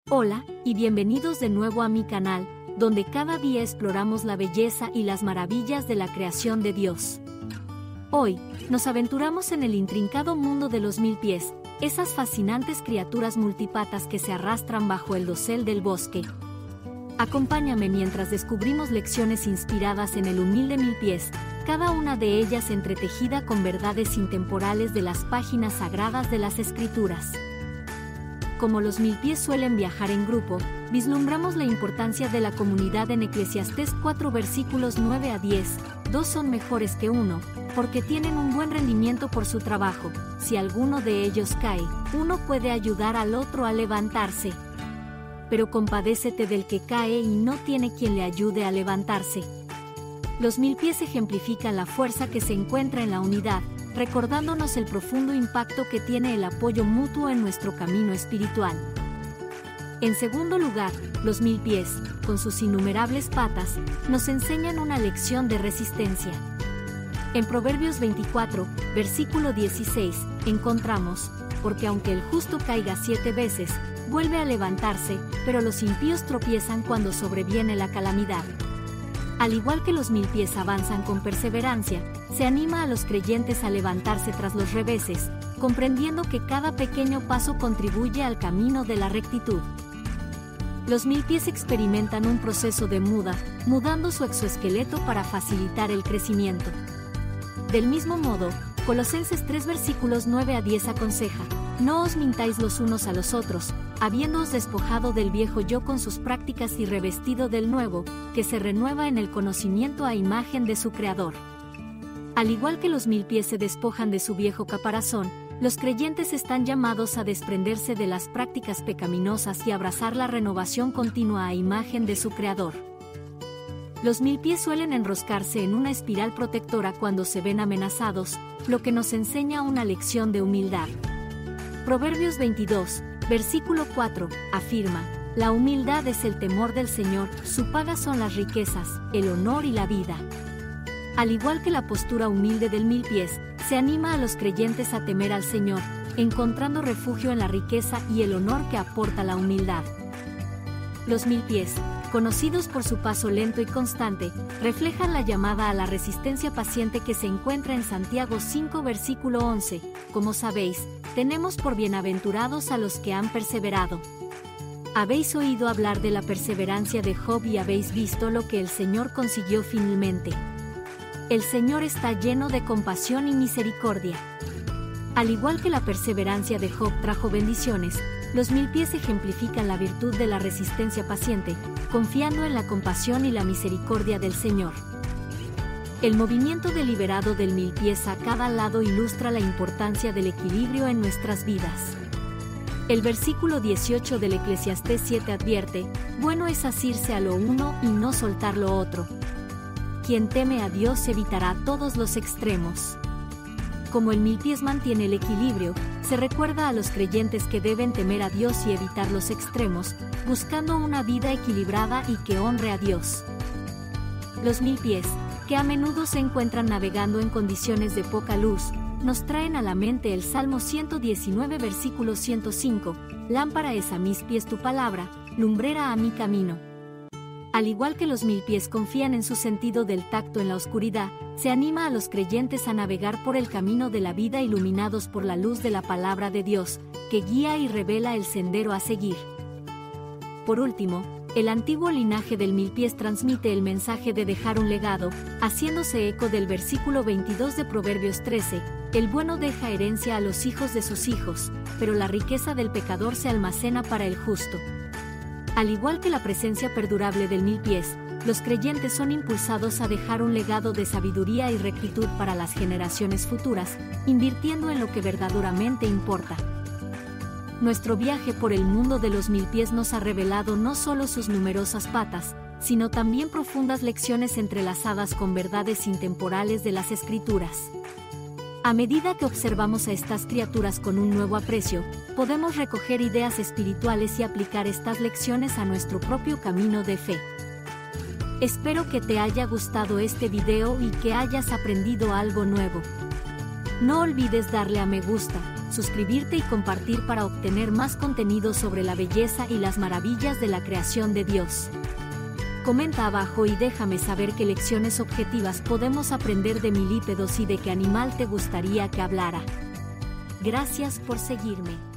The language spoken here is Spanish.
Hola, y bienvenidos de nuevo a mi canal, donde cada día exploramos la belleza y las maravillas de la creación de Dios. Hoy, nos aventuramos en el intrincado mundo de los 1000 pies, esas fascinantes criaturas multipatas que se arrastran bajo el dosel del bosque. Acompáñame mientras descubrimos lecciones inspiradas en el humilde 1000 pies, cada una de ellas entretejida con verdades intemporales de las páginas sagradas de las Escrituras. Como los 1000 pies suelen viajar en grupo, vislumbramos la importancia de la comunidad en Eclesiastés 4 versículos 9 a 10. Dos son mejores que uno, porque tienen un buen rendimiento por su trabajo. Si alguno de ellos cae, uno puede ayudar al otro a levantarse. Pero compadécete del que cae y no tiene quien le ayude a levantarse. Los 1000 pies ejemplifican la fuerza que se encuentra en la unidad, recordándonos el profundo impacto que tiene el apoyo mutuo en nuestro camino espiritual. En segundo lugar, los 1000 pies, con sus innumerables patas, nos enseñan una lección de resistencia. En Proverbios 24, versículo 16, encontramos, porque aunque el justo caiga 7 veces, vuelve a levantarse, pero los impíos tropiezan cuando sobreviene la calamidad. Al igual que los 1000 pies avanzan con perseverancia, se anima a los creyentes a levantarse tras los reveses, comprendiendo que cada pequeño paso contribuye al camino de la rectitud. Los 1000 pies experimentan un proceso de mudando su exoesqueleto para facilitar el crecimiento. Del mismo modo, Colosenses 3 versículos 9 a 10 aconseja: no os mintáis los unos a los otros, habiéndoos despojado del viejo yo con sus prácticas y revestido del nuevo, que se renueva en el conocimiento a imagen de su Creador. Al igual que los 1000 pies se despojan de su viejo caparazón, los creyentes están llamados a desprenderse de las prácticas pecaminosas y abrazar la renovación continua a imagen de su Creador. Los 1000 pies suelen enroscarse en una espiral protectora cuando se ven amenazados, lo que nos enseña una lección de humildad. Proverbios 22, versículo 4, afirma: la humildad es el temor del Señor, su paga son las riquezas, el honor y la vida. Al igual que la postura humilde del 1000 pies, se anima a los creyentes a temer al Señor, encontrando refugio en la riqueza y el honor que aporta la humildad. Los 1000 pies, conocidos por su paso lento y constante, reflejan la llamada a la resistencia paciente que se encuentra en Santiago 5 versículo 11. Como sabéis, tenemos por bienaventurados a los que han perseverado. Habéis oído hablar de la perseverancia de Job y habéis visto lo que el Señor consiguió finalmente. El Señor está lleno de compasión y misericordia. Al igual que la perseverancia de Job trajo bendiciones, los 1000 pies ejemplifican la virtud de la resistencia paciente, confiando en la compasión y la misericordia del Señor. El movimiento deliberado del 1000 pies a cada lado ilustra la importancia del equilibrio en nuestras vidas. El versículo 18 del Eclesiastés 7 advierte: bueno es asirse a lo uno y no soltar lo otro. Quien teme a Dios evitará todos los extremos. Como el 1000 pies mantiene el equilibrio, se recuerda a los creyentes que deben temer a Dios y evitar los extremos, buscando una vida equilibrada y que honre a Dios. Los 1000 pies, que a menudo se encuentran navegando en condiciones de poca luz, nos traen a la mente el Salmo 119 versículo 105, lámpara es a mis pies tu palabra, lumbrera a mi camino. Al igual que los 1000 pies confían en su sentido del tacto en la oscuridad, se anima a los creyentes a navegar por el camino de la vida iluminados por la luz de la palabra de Dios, que guía y revela el sendero a seguir. Por último, el antiguo linaje del 1000 pies transmite el mensaje de dejar un legado, haciéndose eco del versículo 22 de Proverbios 13, el bueno deja herencia a los hijos de sus hijos, pero la riqueza del pecador se almacena para el justo. Al igual que la presencia perdurable del 1000 pies, los creyentes son impulsados a dejar un legado de sabiduría y rectitud para las generaciones futuras, invirtiendo en lo que verdaderamente importa. Nuestro viaje por el mundo de los 1000 pies nos ha revelado no solo sus numerosas patas, sino también profundas lecciones entrelazadas con verdades intemporales de las Escrituras. A medida que observamos a estas criaturas con un nuevo aprecio, podemos recoger ideas espirituales y aplicar estas lecciones a nuestro propio camino de fe. Espero que te haya gustado este video y que hayas aprendido algo nuevo. No olvides darle a me gusta, suscribirte y compartir para obtener más contenido sobre la belleza y las maravillas de la creación de Dios. Comenta abajo y déjame saber qué lecciones objetivas podemos aprender de milípedos y de qué animal te gustaría que hablara. Gracias por seguirme.